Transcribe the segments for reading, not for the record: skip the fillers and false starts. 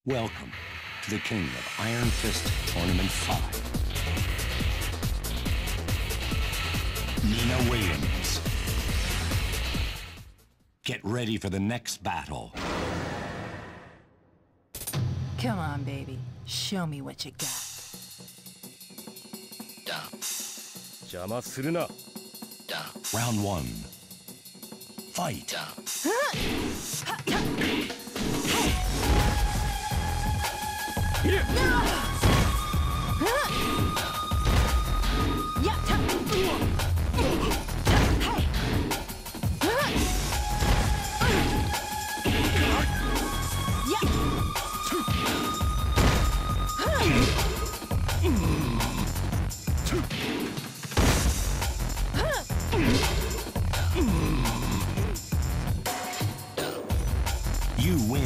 Welcome to the King of Iron Fist Tournament 5. Nina Williams. Get ready for the next battle. Come on, baby. Show me what you got. 邪魔するな。 Round 1. Fight. You win.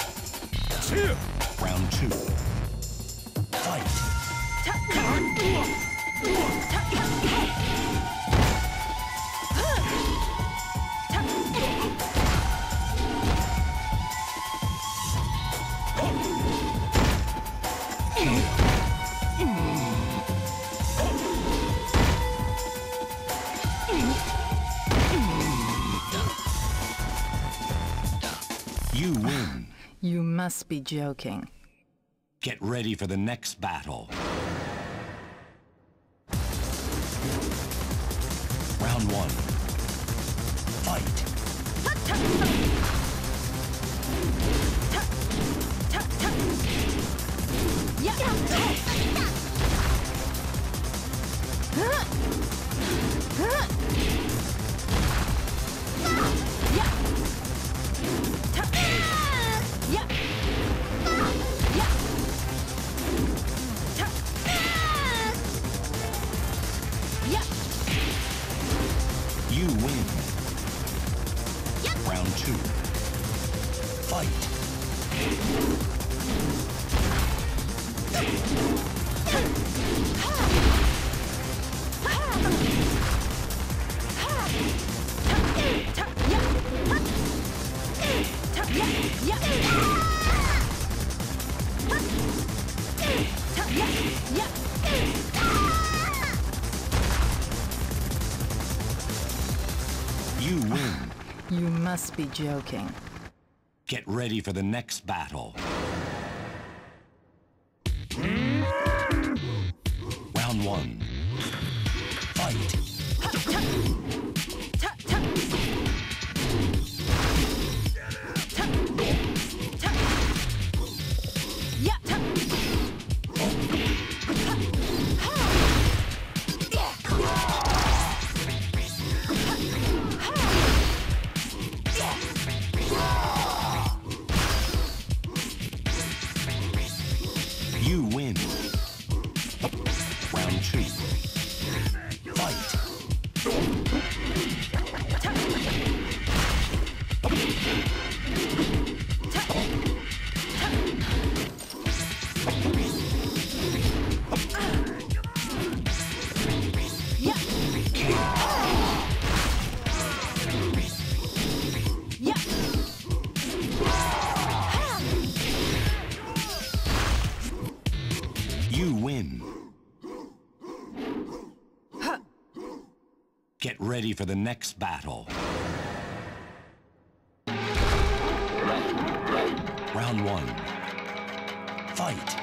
Round 2. Fight. You win. You must be joking. Get ready for the next battle. Round 1. Fight. You win. Round 2. Fight. You win. You must be joking. Get ready for the next battle. Round 1. Fight. You win. Round 2. Fight. You win. Get ready for the next battle. Round 1. Fight.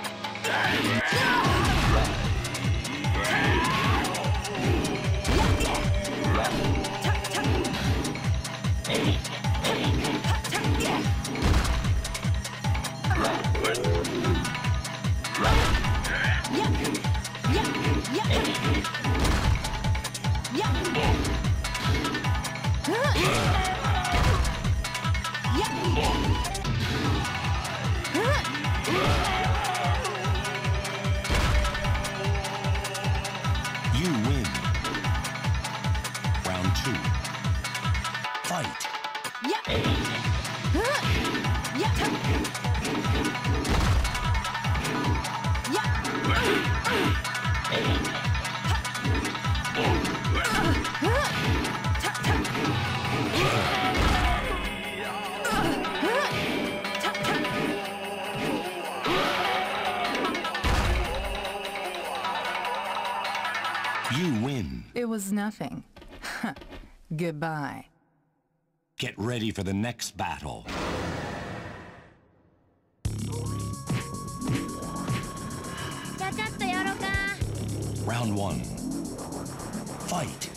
You win. Round 2. Fight. was nothing. Goodbye. Get ready for the next battle. Round 1. Fight.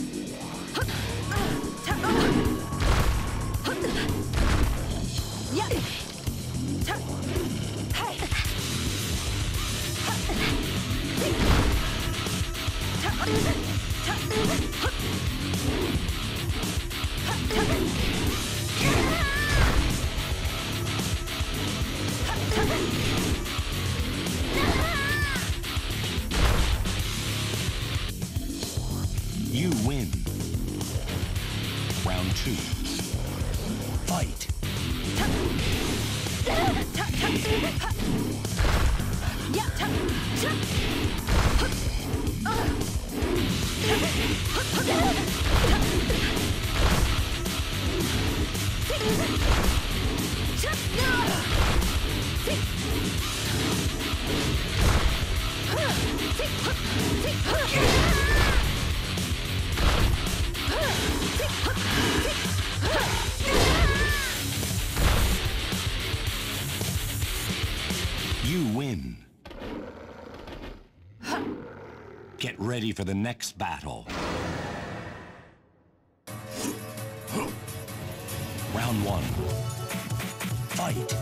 You win. Round 2. Fight. You win. Get ready for the next battle. Round 1. Fight.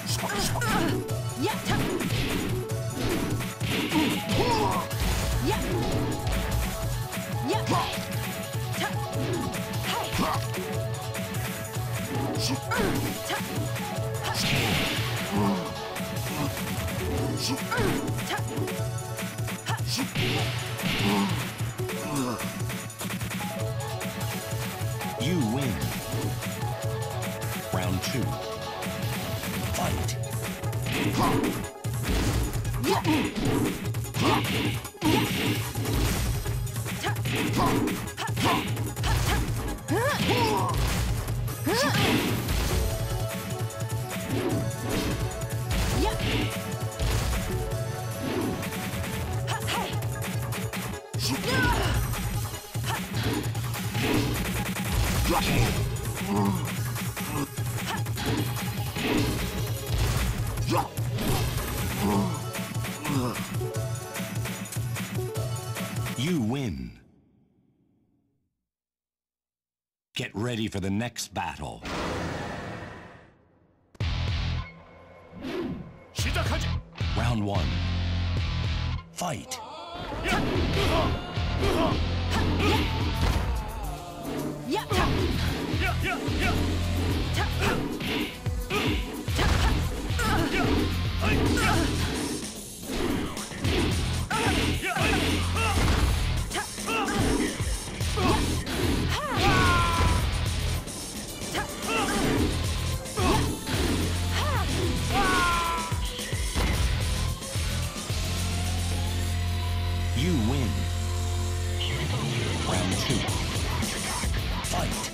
You win. Round 2. Fight. You win. Get ready for the next battle. Round 1. Fight. You win. Round 2. Fight.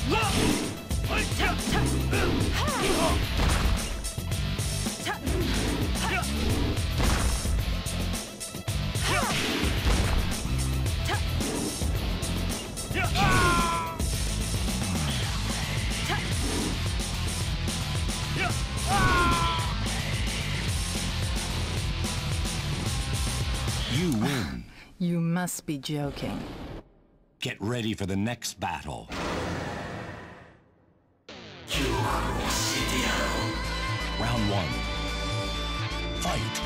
You win. You must be joking. Get ready for the next battle. Round 1. Fight.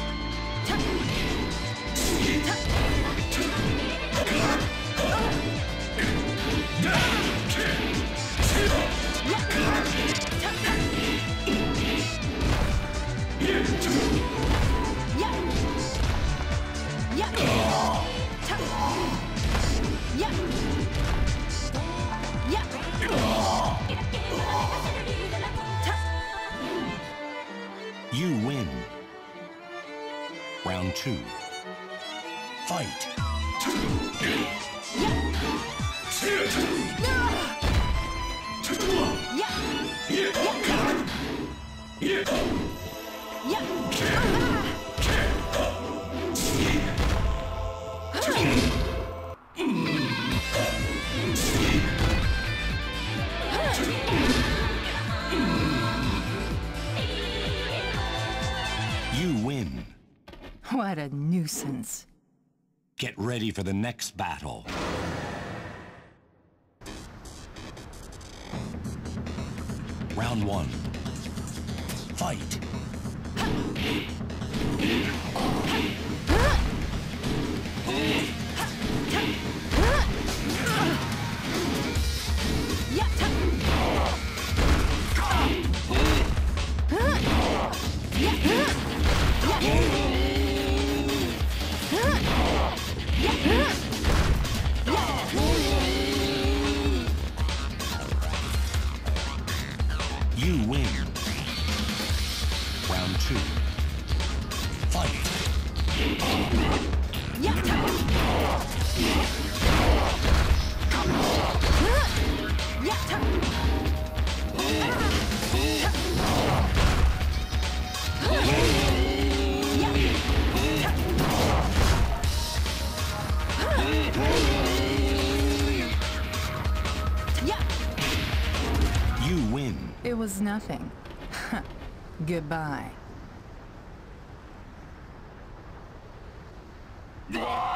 You win. Round 2. Fight. What a nuisance. Get ready for the next battle. Round 1. Fight. You win. Round 2. Fight. You win. It was nothing. Goodbye.